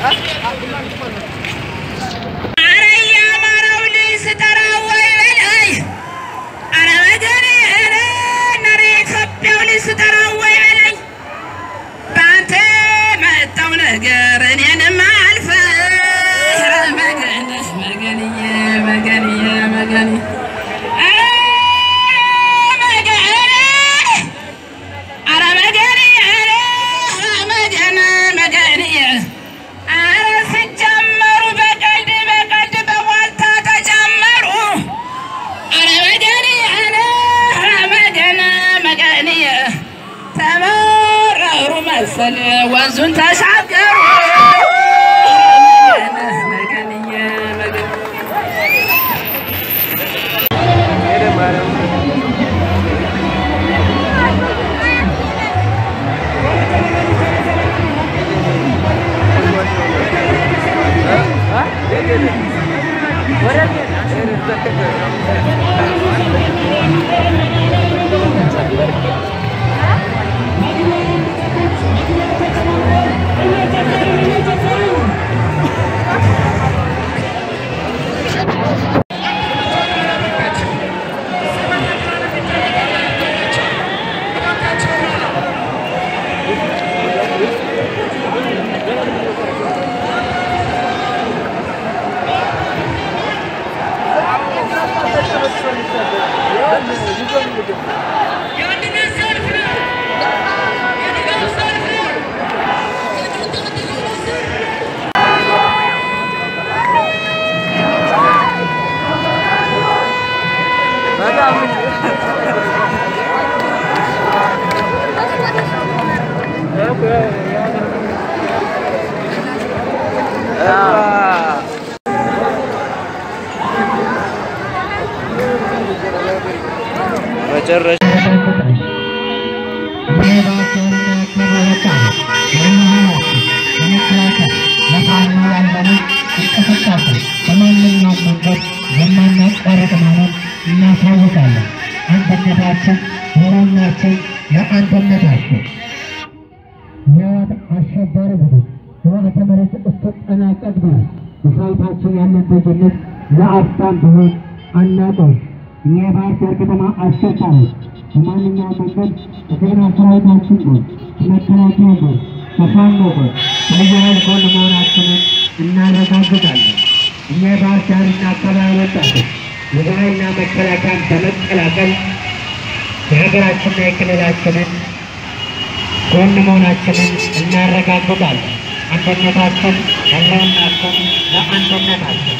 ወንዙን ተሻገሩ መጨረሻ እናሳውቃለን። አንድነታችን ወራናችን የአንድነታችን ህይወት አሸባሪ ቡድን ህወሓት መሬት እስክትጠናቀቅ ድረስ በሰራዊታችን ያለን ልዩነት ለአፍታም ቢሆን አናውቅም። እኛ የባህር ዳር ከተማ አሸባሪዎች በማንኛውም መንገድ ከፌዴራል ሰራዊታችን ጎን፣ ከመከላከያ ጎን፣ ከፋኖ ጎን፣ ከልዩ ኃይል ጎን መሆናችንን እናረጋግጣለን። እኛ የባህር ዳርና አካባቢ ወጣቶች የባህልና መከላከያን በመቀላቀል የሀገራችንና የክልላችንን ጎን መሆናችንን እናረጋግጣለን። አንድነታችን ህልውናችን ለአንድነታችን